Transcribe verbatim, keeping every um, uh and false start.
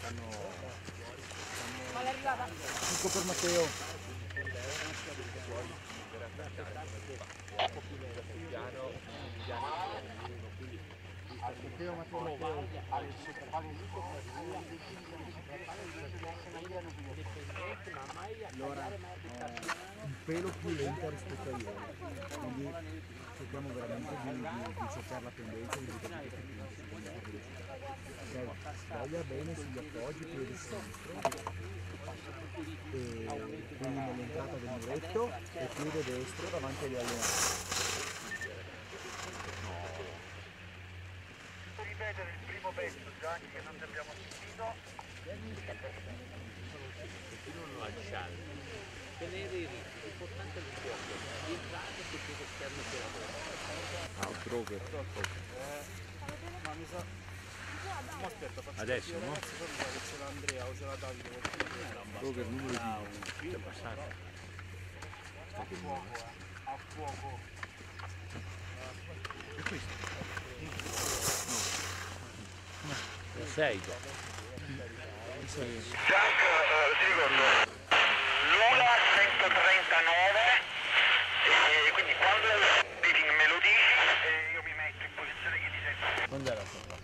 stanno... Ma è arrivata? Ecco per Matteo. Matteo, Matteo, Matteo. Allora, un pelo più lenta rispetto a ieri, quindi cerchiamo veramente di, di, di cercare la tendenza di ripetere questi quindici secondi di velocità. Ok, sbaglia bene sugli appoggi, piede sinistro, e quindi nell'entrata del muretto, e piede destro davanti agli allenatori. Ripetere il primo pezzo già che non ti abbiamo sentito. Continuano a lasciare, tenere i ritmi, l'importante è il fuoco, entrare sul piede esterno che lavora. Ah, Droger. Ma mi sa... Ma aspetta, faccio Adesso, io, no? ragazzi, poi mi sa che c'è l'Andrea o c'è la Davide, qualcuno non era abbastanza. Droger numero di... È passato. A fuoco, eh. A fuoco. E questo? sei. Jack, eh, secondo l'una centotrentanove, e quindi quando me lo dici, eh, io mi metto in posizione che ti sento. Quando era?